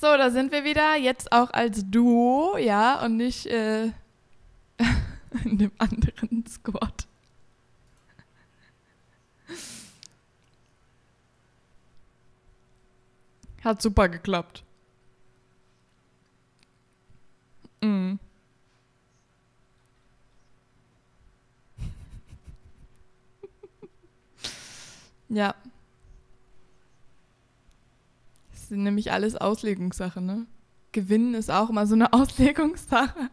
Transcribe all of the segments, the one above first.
So, da sind wir wieder. Jetzt auch als Duo, ja, und nicht in dem anderen Squad. Hat super geklappt. Mm. Ja, das ist nämlich alles Auslegungssache, ne? Gewinnen ist auch immer so eine Auslegungssache.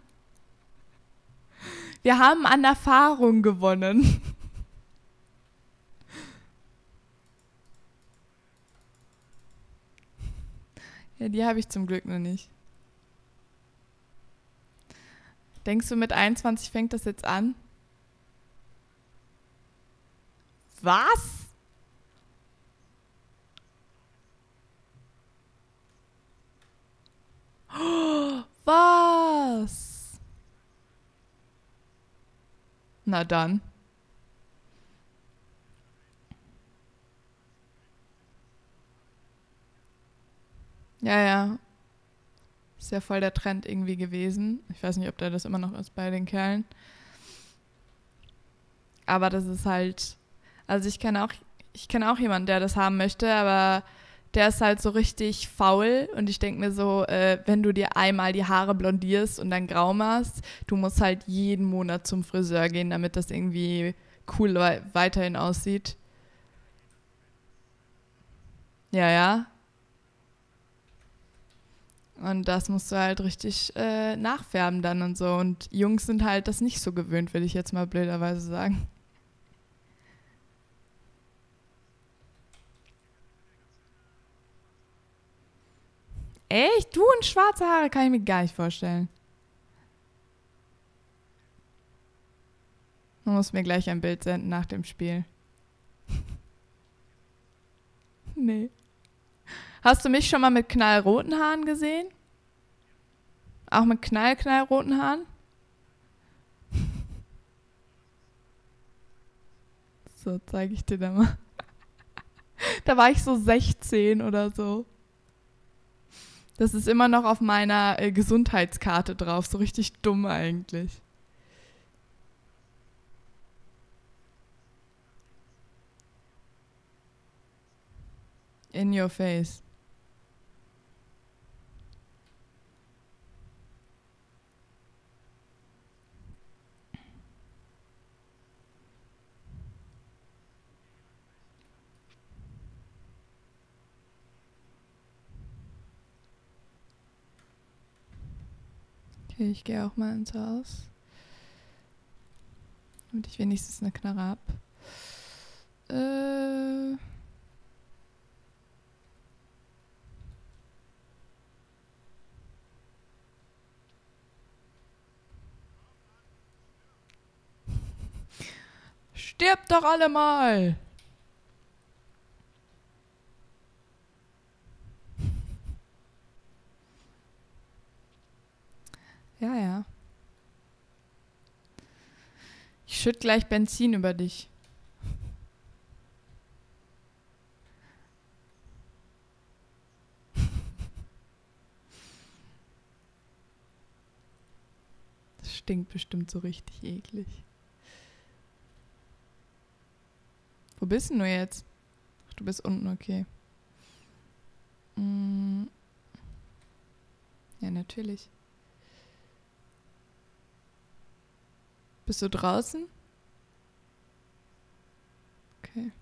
Wir haben an Erfahrung gewonnen. Ja, die habe ich zum Glück noch nicht. Denkst du, mit 21 fängt das jetzt an? Was? Was? Na dann. Ja, ja. Ist ja voll der Trend irgendwie gewesen. Ich weiß nicht, ob der das immer noch ist bei den Kerlen. Aber das ist halt. Also ich kenne auch jemanden, der das haben möchte, aber der ist halt so richtig faul und ich denke mir so, wenn du dir einmal die Haare blondierst und dann grau machst, du musst halt jeden Monat zum Friseur gehen, damit das irgendwie cool weiterhin aussieht. Ja, ja. Und das musst du halt richtig nachfärben dann und so. Und Jungs sind halt das nicht so gewöhnt, will ich jetzt mal blöderweise sagen. Echt? Du und schwarze Haare kann ich mir gar nicht vorstellen. Du musst mir gleich ein Bild senden nach dem Spiel. Nee. Hast du mich schon mal mit knallroten Haaren gesehen? Auch mit knallroten Haaren? So, zeige ich dir da mal. Da war ich so 16 oder so. Das ist immer noch auf meiner Gesundheitskarte drauf. So richtig dumm eigentlich. In your face. Okay, ich gehe auch mal ins Haus. Damit ich wenigstens eine Knarre hab. Äh. Stirbt doch alle mal! Ja, ja. Ich schütt gleich Benzin über dich. Das stinkt bestimmt so richtig eklig. Wo bist denn du jetzt? Ach, du bist unten, okay. Mm, ja, natürlich. Bist du draußen? Okay.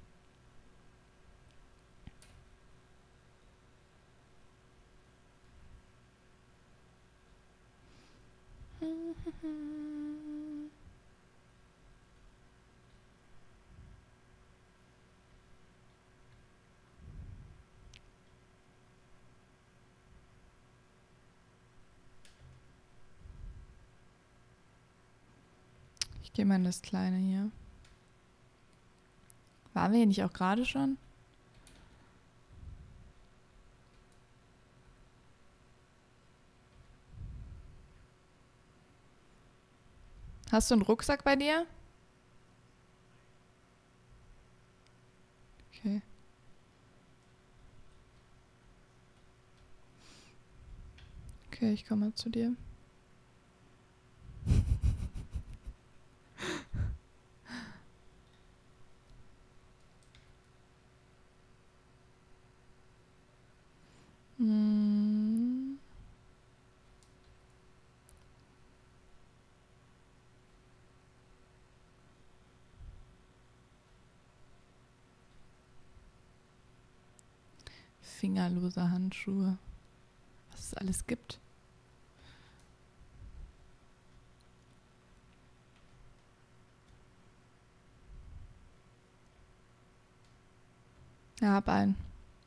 Ich gehe mal in das Kleine hier. Waren wir hier nicht auch gerade schon? Hast du einen Rucksack bei dir? Okay. Okay, ich komme mal zu dir. Hm. Fingerlose Handschuhe. Was es alles gibt. Ja, hab einen.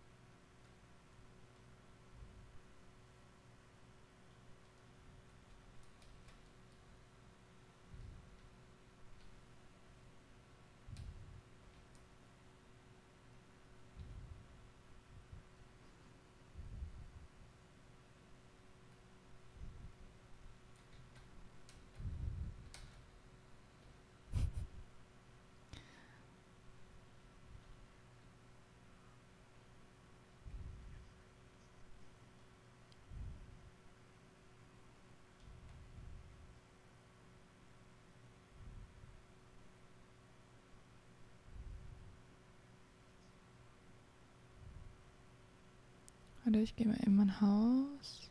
Warte, ich gehe mal in mein Haus.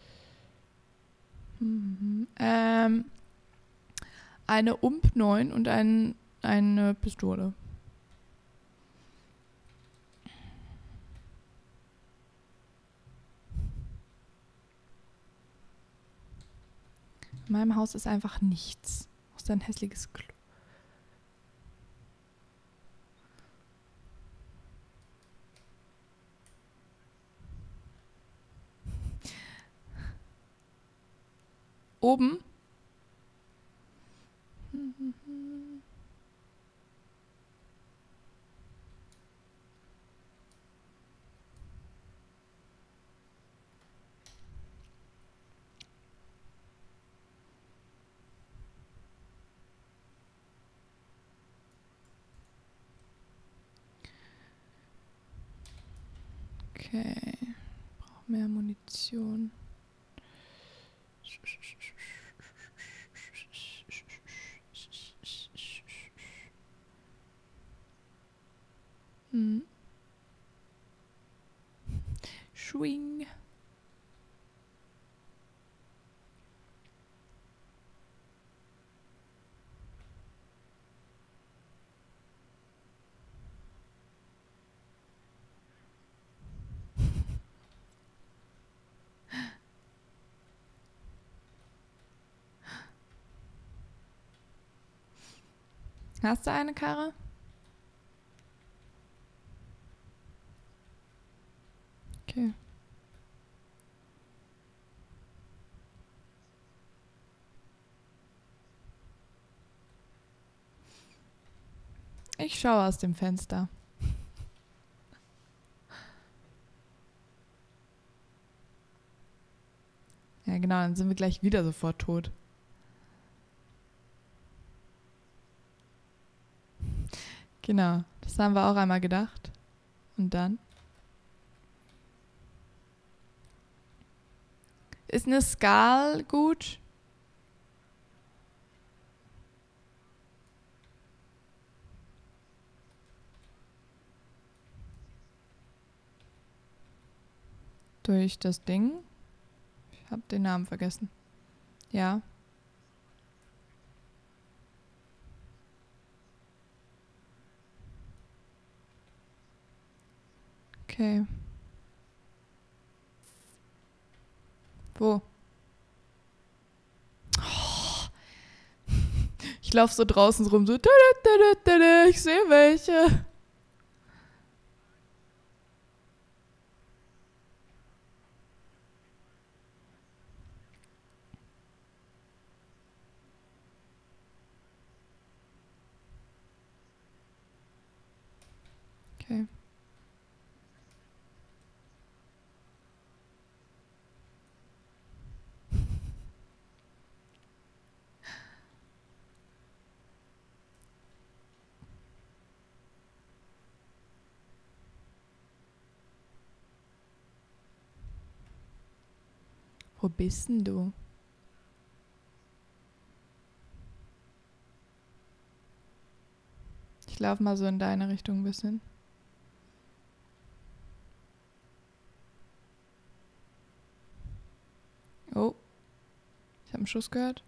Eine UMP 9 und eine Pistole. In meinem Haus ist einfach nichts. Außer ein hässliches Klo. Oben. Okay. Brauche mehr Munition. Schwing. Hast du eine Karre? Okay. Ich schaue aus dem Fenster. Ja, genau, dann sind wir gleich wieder sofort tot. Genau, das haben wir auch einmal gedacht. Und dann? Ist eine Skal gut? Durch das Ding? Ich habe den Namen vergessen. Ja. Okay. Wo? Oh. Ich laufe so draußen rum, so. Ich sehe welche. Okay. Wo bist denn du? Ich laufe mal so in deine Richtung ein bisschen. Oh, ich habe einen Schuss gehört.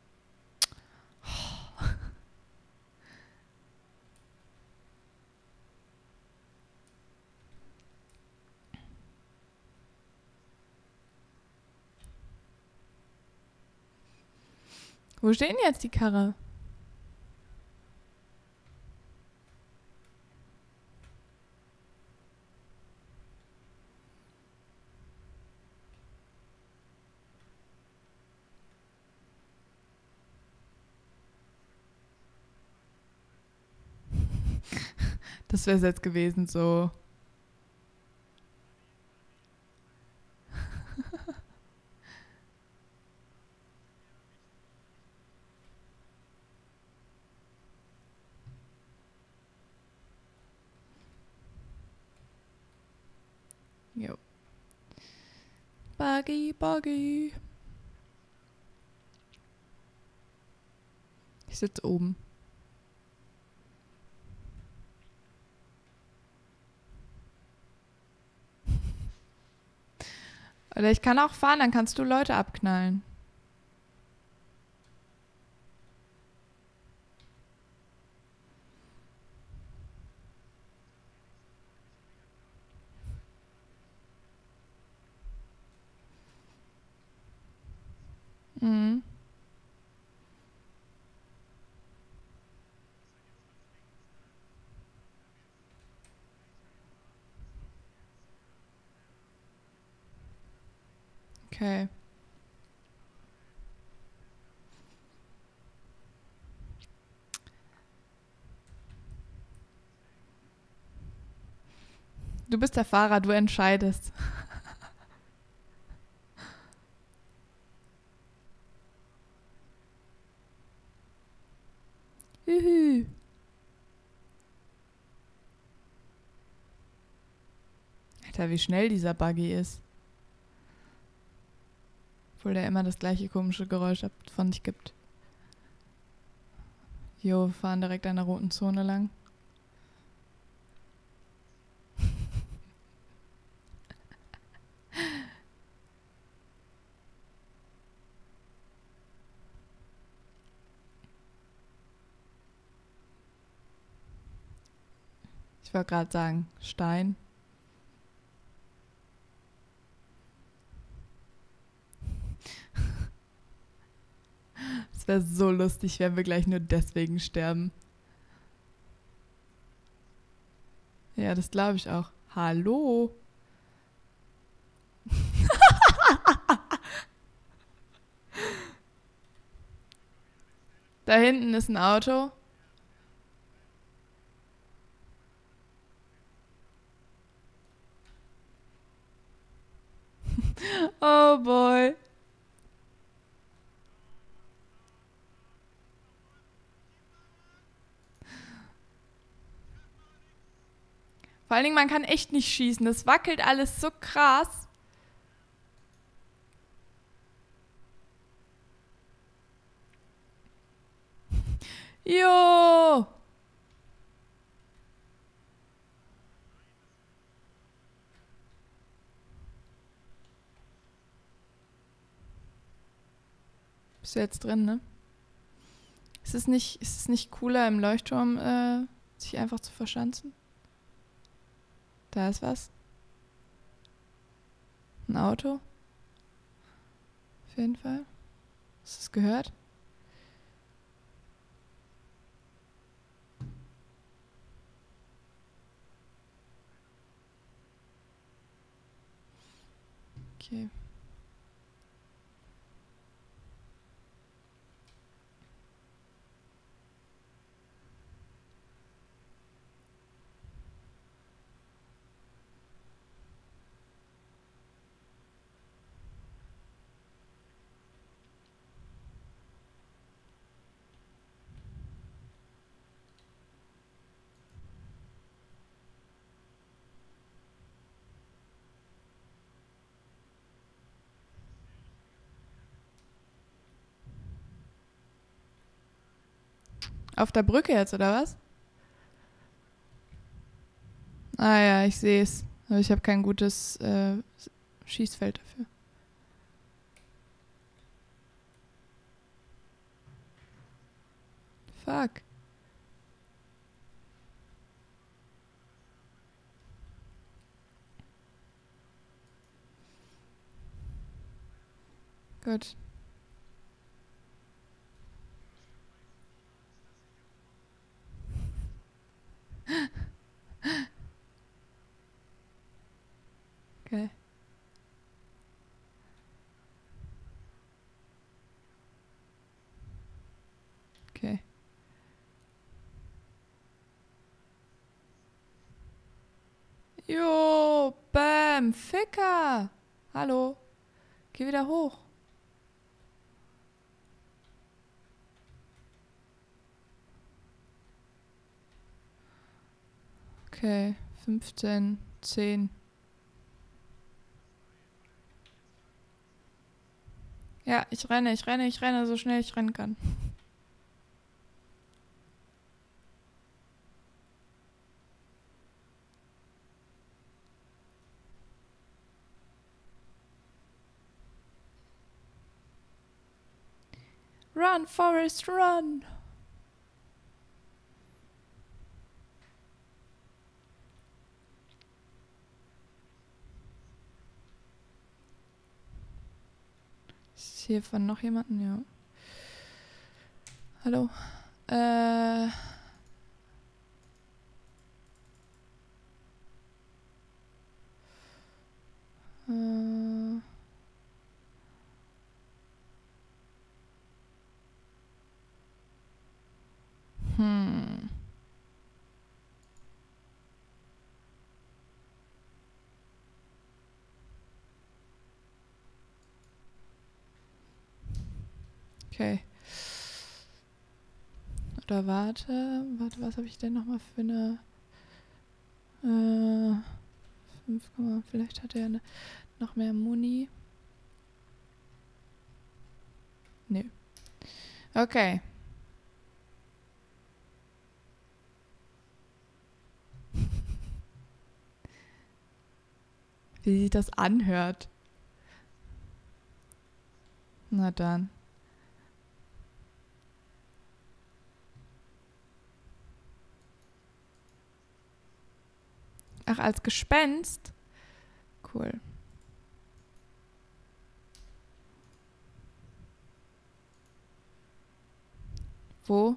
Wo steht denn jetzt die Karre? Das wäre es jetzt gewesen, so. Jo. Buggy, Buggy. Ich sitze oben. Oder ich kann auch fahren, dann kannst du Leute abknallen. Mhm. Okay. Du bist der Fahrer, du entscheidest. Juhu. Alter, wie schnell dieser Buggy ist. Obwohl der immer das gleiche komische Geräusch von sich gibt. Jo, wir fahren direkt an der roten Zone lang. Ich wollte gerade sagen, Stein. Es wäre so lustig, wenn wir gleich nur deswegen sterben. Ja, das glaube ich auch. Hallo? Da hinten ist ein Auto. Oh boy. Vor allen Dingen, man kann echt nicht schießen. Das wackelt alles so krass. Jo! Bist du jetzt drin, ne? Ist es nicht cooler im Leuchtturm, sich einfach zu verschanzen? Da ist was. Ein Auto. Auf jeden Fall. Hast du es gehört? Okay. Auf der Brücke jetzt, oder was? Ah ja, ich sehe es. Aber ich habe kein gutes Schießfeld dafür. Fuck. Gut. Okay. Okay. Jo, bam, Ficker. Hallo. Geh wieder hoch. Okay, 15, 10. Ja, ich renne, so schnell ich rennen kann. Run, Forrest, run! Ist hier von noch jemanden? Ja. Hallo? Äh. Äh. Hm. Okay. Oder warte, was habe ich denn nochmal für eine 5, vielleicht hat er noch mehr Muni. Nö. Okay. Wie sich das anhört. Na dann. Ach, als Gespenst? Cool. Wo?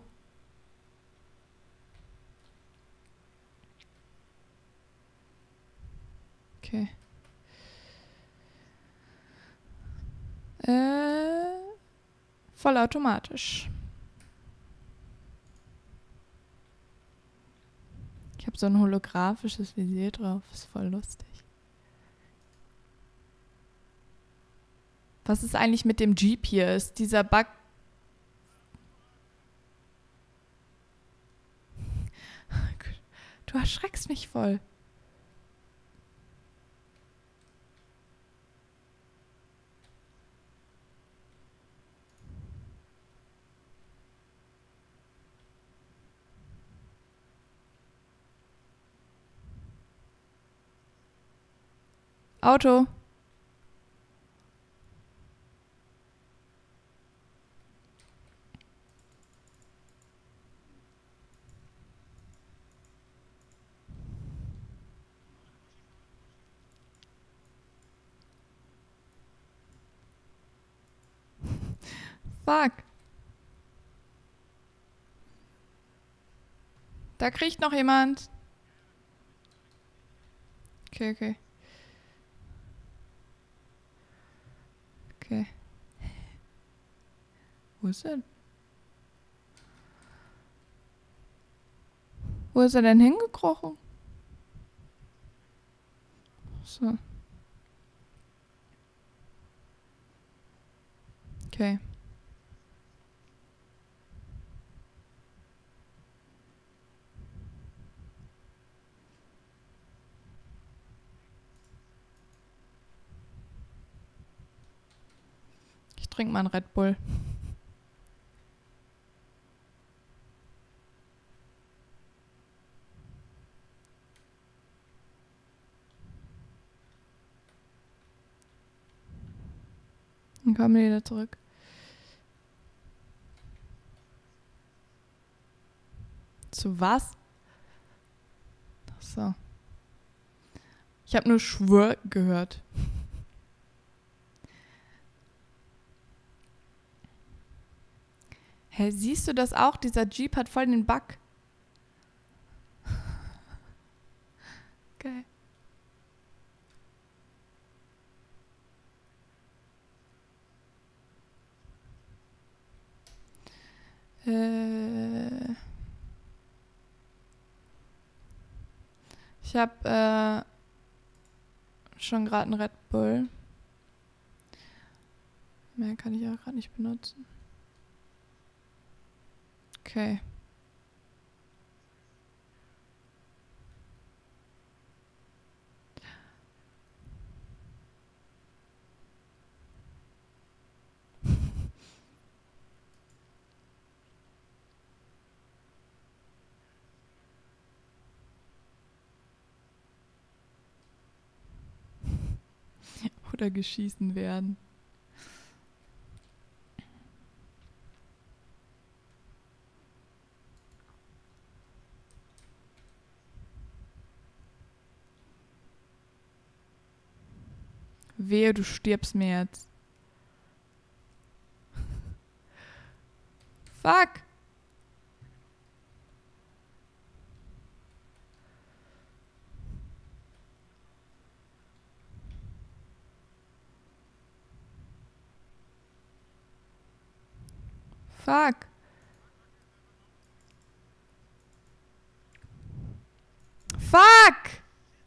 Okay. Vollautomatisch. Ich habe so ein holographisches Visier drauf. Ist voll lustig. Was ist eigentlich mit dem Jeep hier? Ist dieser Bug... Du erschreckst mich voll. Auto. Fuck. Da kriegt noch jemand. Okay, okay. Okay. Wo ist er? Wo ist er denn hingekrochen? So. Okay. Ich trinke mal einen Red Bull. Dann kommen die wieder zurück. Zu was? Ach so. Ich habe nur Schwör gehört. Hä, siehst du das auch? Dieser Jeep hat voll den Bug. Geil. Ich habe schon gerade einen Red Bull. Mehr kann ich auch gerade nicht benutzen. Okay. Oder geschießen werden. Wehe, du stirbst mir jetzt. Fuck! Fuck! Fuck!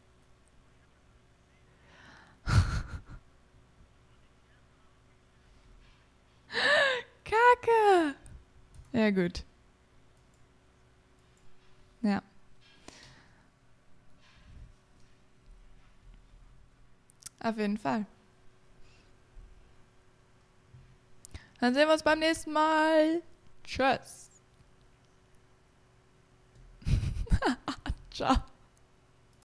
Kacke! Ja, gut. Ja. Auf jeden Fall. Dann sehen wir uns beim nächsten Mal. Tschüss. Ciao.